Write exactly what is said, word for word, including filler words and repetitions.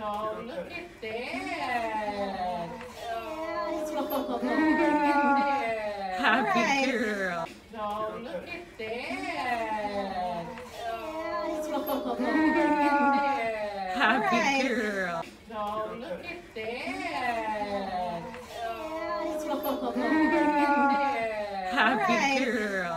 Oh, look at that. Oh, look at that. Happy Right. girl. Oh, look at that. Oh, look at that. Happy Right. girl.